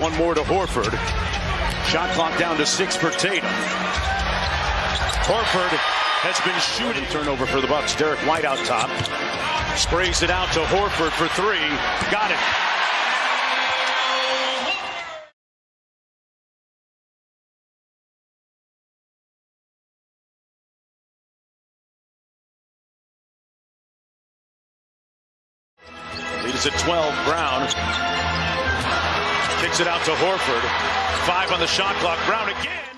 One more to Horford. Shot clock down to 6 for Tatum. Horford has been shooting. Turnover for the Bucks. Derek White out top. Sprays it out to Horford for 3. Got it. Leads at 12. Brown kicks it out to Horford. 5 on the shot clock. Brown again.